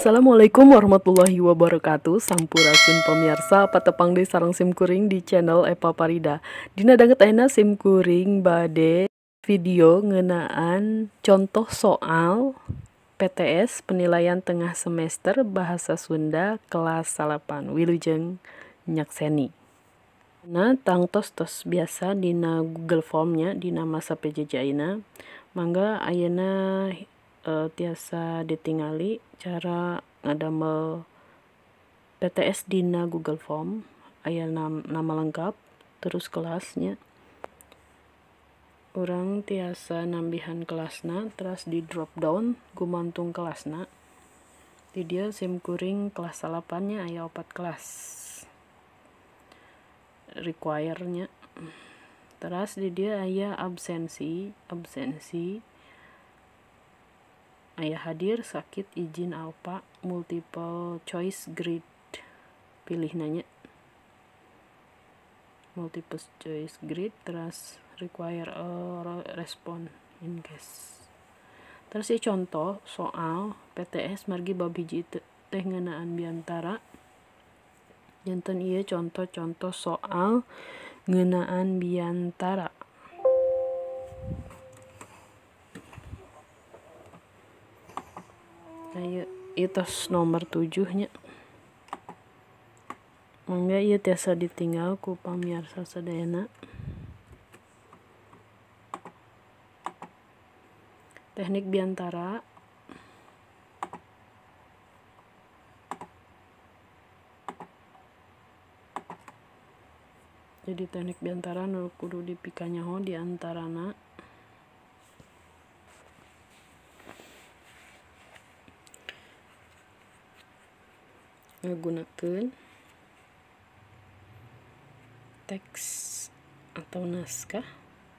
Assalamualaikum warahmatullahi wabarakatuh. Sampurasun pemirsa patepang di sarang simkuring di channel Eva Parida. Dina danget ayeuna simkuring bade video ngeunaan contoh soal PTS penilaian tengah semester bahasa Sunda kelas 8 wilujeng nyakseni. Nah, tangtos tos biasa dina Google Formnya dina masa PJJ ayeuna. Mangga ayeuna tiasa ditingali cara ngadamel PTS dina Google Form. Aya nama lengkap terus kelasnya. Urang tiasa nambihan kelasna terus di drop down gumantung kelasna. Di dia simkuring kelas 8-nya aya 4 kelas require-nya. Terus di dia aya absensi aya hadir, sakit, izin alpa, multiple choice grade pilih nanya multiple choice grade, terus require a respond in case. Terus contoh soal PTS margi bab hiji teh ngeunaan biantara. Janten ieu contoh-contoh soal ngeunaan biantara. Ayo itos nomor 7-nya. Mangga ieu tiasa ditinggal ku pamirsa sadayana. Teknik biantara. Jadi teknik biantara nu kudu dipikanyaho di antarana nggunakeun teks atau naskah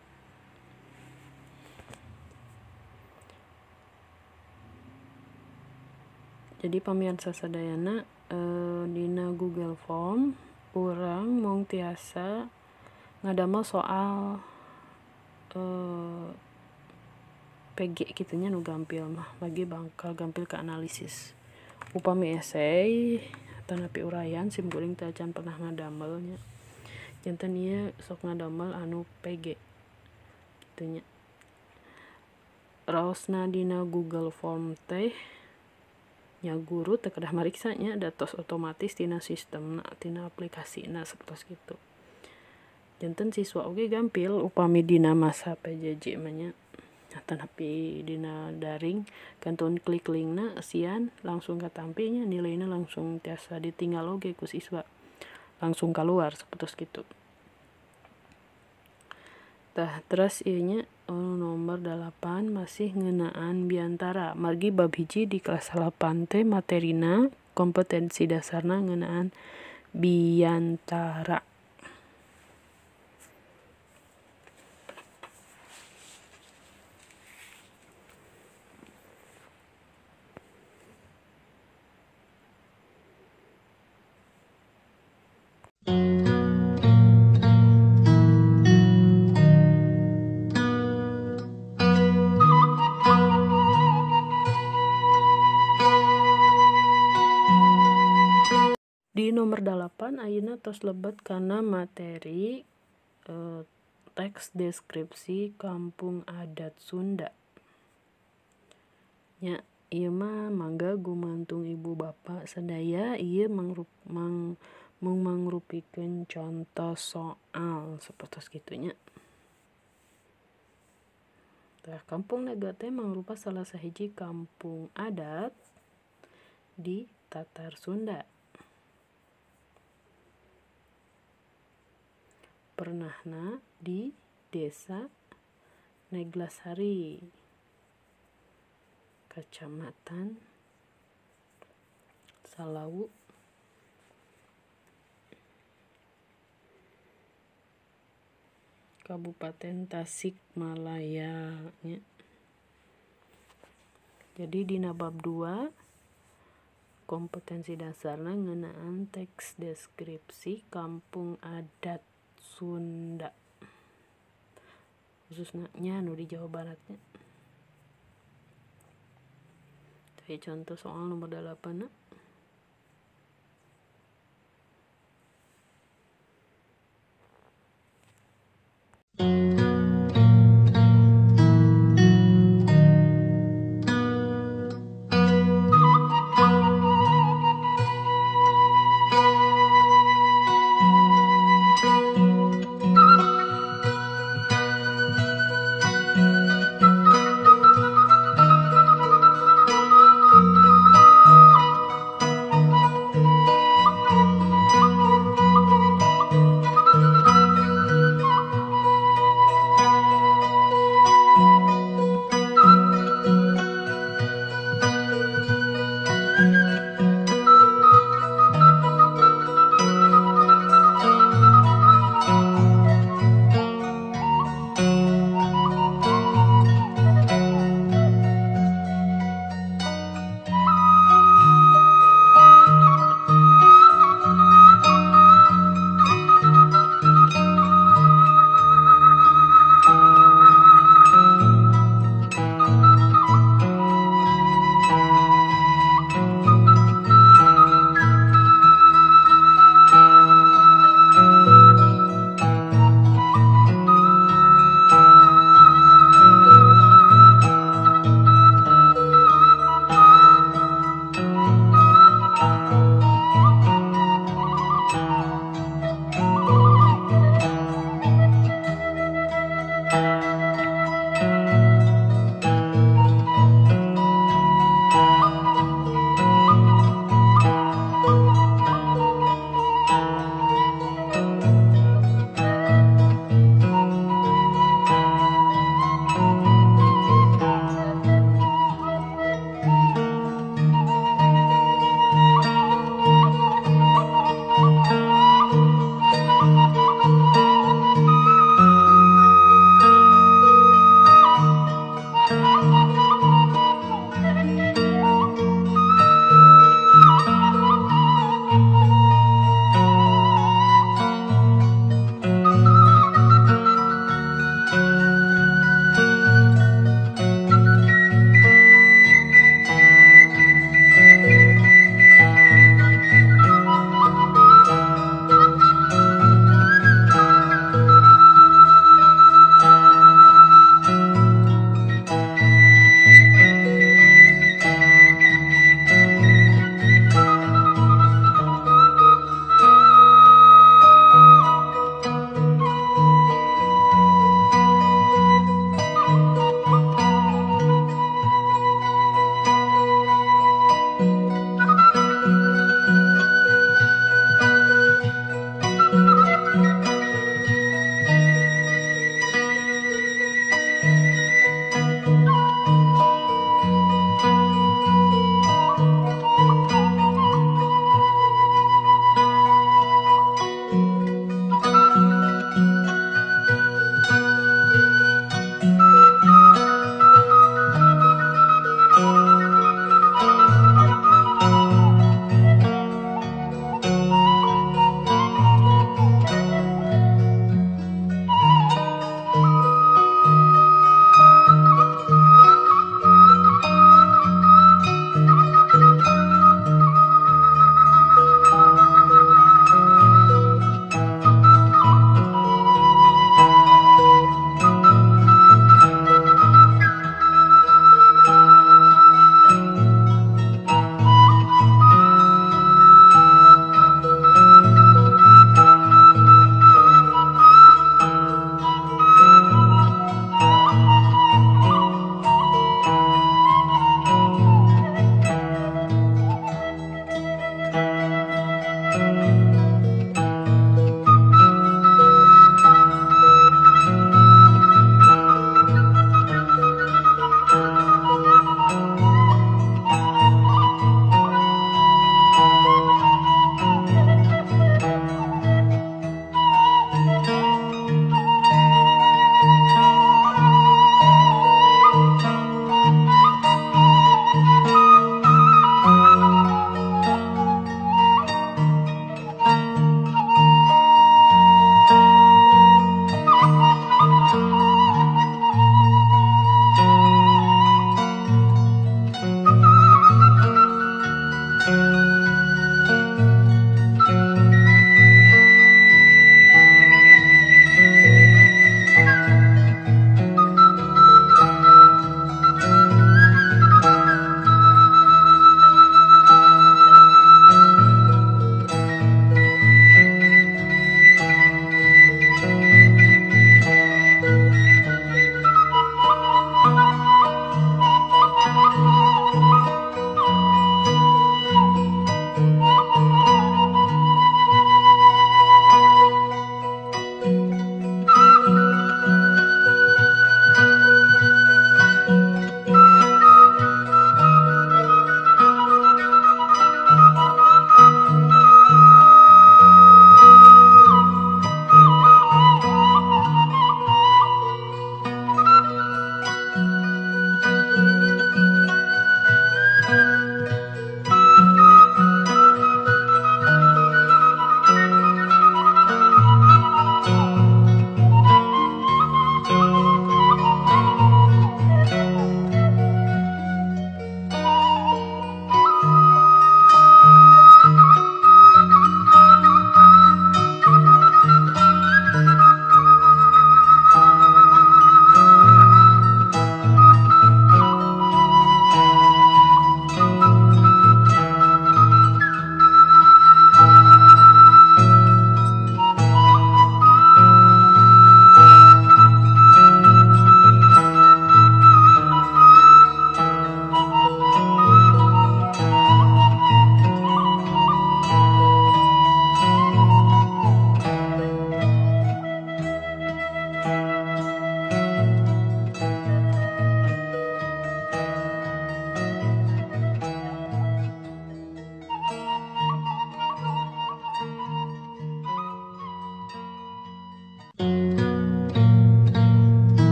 jadi pamirsa sadayana dina Google Form urang mung tiasa ngadamel soal PG kitunya nu gampil mah lagi bakal gampil ke analisis. Upami esei tanapi uraian simkuring teu acan pernah ngadamelnya. Janten ieu sok ngadamel anu PG kitunya. Raosna dina Google Form teh nya guru teu kedah mariksa nya datos otomatis tina sistemna tina aplikasina sapertos kitu. Janten siswa oge gampil upami dina masa PJJ mah nya. Tanapi dina daring kantun klik linkna sian langsung katampinya nilainya langsung tiasa ditinggal oge ku siswa langsung keluar sapertos kitu. Tah terus ieu nya nomor 8 masih ngeunaan biantara margi bab hiji di kelas 8 teh materina kompetensi dasarna ngeunaan biantara. Di nomor 8 ayeuna tos lebet kana materi teks deskripsi kampung adat Sunda. Nya ieu mah mangga gumantung ibu bapak sadaya ieu mangrupikeun contoh soal sapertos kitunya. Tah kampung naga teh mangrupa salah sahiji kampung adat di Tatar Sunda. Pernahna di Desa Neglasari, Kecamatan Salawu, Kabupaten Tasikmalaya nya. Jadi dina bab 2 kompetensi dasarna ngeunaan teks deskripsi kampung adat Sunda. Khususnya nya nu di Jawa Baratnya. Oke, contoh soal nomor 8.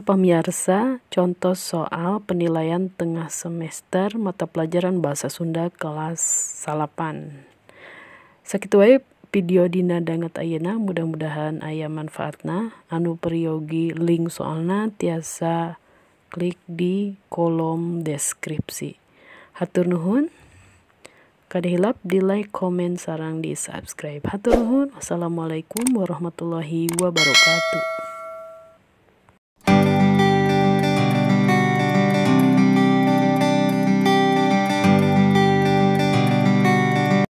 Nah, pemirsa, contoh soal penilaian tengah semester mata pelajaran Bahasa Sunda kelas 8. Sakitu wae video dina danget ayeuna, mudah-mudahan aya manfaatna. Anu periogi link soalna tiasa klik di kolom deskripsi. Hatur nuhun. Kada hilap di like, komen, sareng di subscribe. Hatur nuhun. Wassalamualaikum warahmatullahi wabarakatuh.